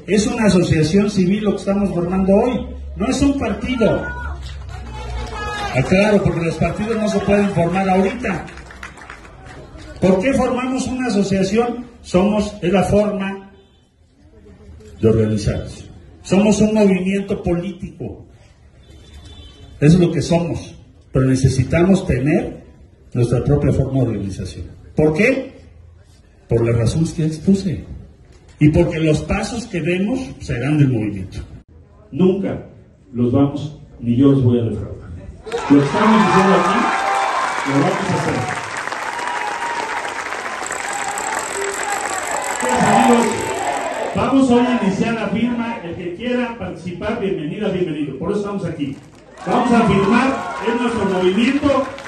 Es una asociación civil lo que estamos formando hoy, no es un partido. Claro, porque los partidos no se pueden formar ahorita. ¿Por qué formamos una asociación? Es la forma de organizarnos. Somos un movimiento político. Eso es lo que somos. Pero necesitamos tener nuestra propia forma de organización. ¿Por qué? Por las razones que expuse. Y porque los pasos que demos serán del movimiento. Nunca los vamos, ni yo los voy a defraudar. Lo que estamos diciendo aquí, lo vamos a hacer. Pues, amigos, vamos hoy a iniciar la firma. El que quiera participar, bienvenida, bienvenido. Por eso estamos aquí. Vamos a firmar en nuestro movimiento.